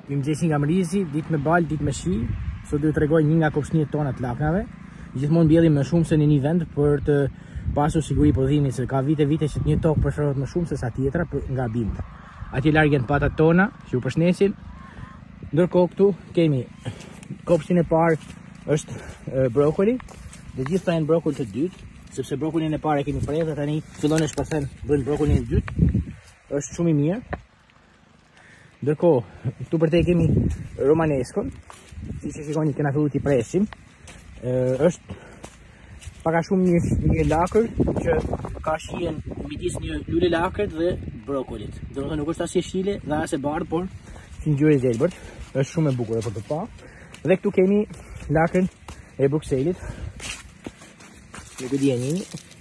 Mirëmëngjesi nga Mrizi, ditë me balë, ditë me shi. Sot do t'ju tregoj një nga kopshniet tona të laknave. Gjithmonë mbjellim më shumë se në një vend për të pasur siguri prodhimit, se ka vite që një tokë preferohet më shumë se sa tjetra nga bimt. Atje larg janë patat tona që ju përshnesin. Ndërkohë këtu kemi kopshtin e parë është brokoli. Dhe gjithë janë brokoli të dytë, sepse brokolin e parë e kemi prerë dhe tani fillon e shpërthen bën brokolin e dytë. Është shumë i mirë. Ndërkohë, këtu përtej kemi romaneskon, siç e shikoni kena filluar t'i presim. Është pak a shumë një lakër që ka shijen midis një lule lakërt dhe brokolit. Domethënë nuk është as e shile dhe as e bardhë, por si ngjyrë e gjelbërt. Është shumë e bukur për të pa. Dhe këtu kemi lakën e Brukselit. Nuk e di e njëni.